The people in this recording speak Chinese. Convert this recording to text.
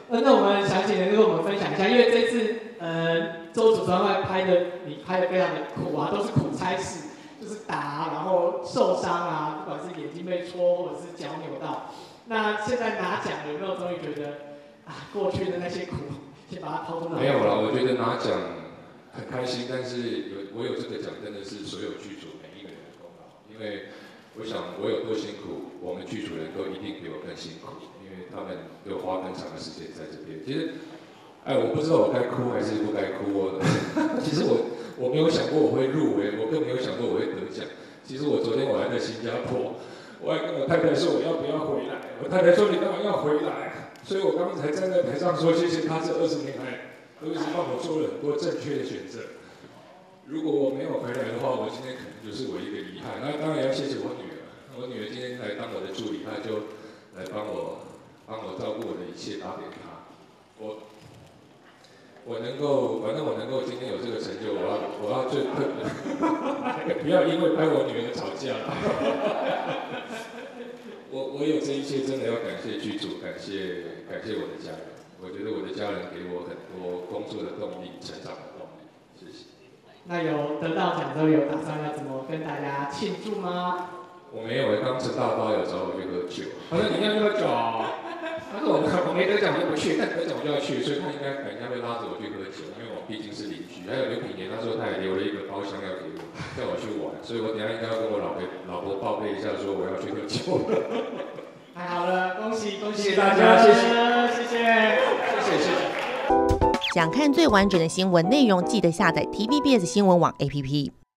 那我们想请能跟我们分享一下，因为这次周主专案你拍的非常的苦啊，都是苦差事，就是打，然后受伤啊，不管是眼睛被戳或者是脚扭到。那现在拿奖有没有终于觉得过去的那些苦，先把它抛出来？ 没有啦，我觉得拿奖很开心，但是我有这个奖真的是所有剧组每一个人的功劳，因为我想我有多辛苦，我们剧组人都一定比我更辛苦，因为他们有花更长的时间在这边。其实，我不知道我该哭还是不该哭。其实我没有想过我会入围，我更没有想过我会得奖。其实昨天我还在新加坡，我还跟我太太说我要不要回来，我太太说你当然要回来。所以我刚才站在台上说谢谢他这20年来都一直帮我做了很多正确的选择。如果我没有回来的话，我今天可能就是我一个遗憾。那当然要谢谢我女儿，我女儿今天来当我的助理，她就来帮我照顾我的一切，打点她。反正我能够今天有这个成就，我要最不要因为拍我女儿吵架了。我有这一切，真的要感谢剧组，感谢我的家人。我觉得我的家人给我很多工作的动力、成长的动力。谢谢。 那有得到奖之后，有打算要怎么跟大家庆祝吗？ 我没有，刚陈大发有找我去喝酒，他说你要去喝酒，他说我没得奖我就不去，但得奖我就要去，所以他应该等一下会拉着我去喝酒，因为我毕竟是邻居。还有刘品言，他说他也留了一个包厢要给我，叫我去玩，所以我等一下应该要跟我老婆报备一下，说我要去喝酒了。 太好了，恭喜谢谢大家，谢谢。 想看最完整的新闻内容，记得下载 TVBS 新闻网 APP。